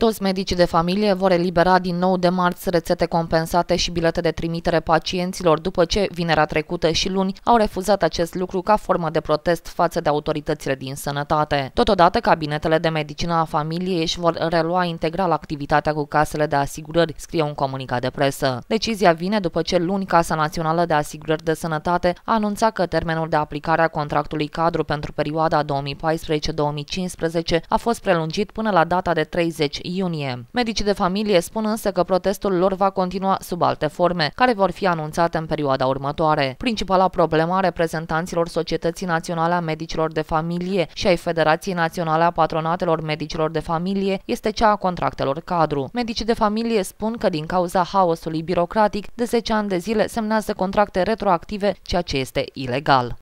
Toți medicii de familie vor elibera din nou de marți rețete compensate și bilete de trimitere pacienților, după ce vinerea trecută și luni au refuzat acest lucru ca formă de protest față de autoritățile din sănătate. Totodată, cabinetele de medicină a familiei își vor relua integral activitatea cu casele de asigurări, scrie un comunicat de presă. Decizia vine după ce luni Casa Națională de Asigurări de Sănătate a anunțat că termenul de aplicare a contractului cadru pentru perioada 2014-2015 a fost prelungit până la data de 30 iunie. Medicii de familie spun însă că protestul lor va continua sub alte forme, care vor fi anunțate în perioada următoare. Principala problemă a reprezentanților Societății Naționale a Medicilor de Familie și ai Federației Naționale a Patronatelor Medicilor de Familie este cea a contractelor cadru. Medicii de familie spun că din cauza haosului birocratic, de 10 ani de zile semnează contracte retroactive, ceea ce este ilegal.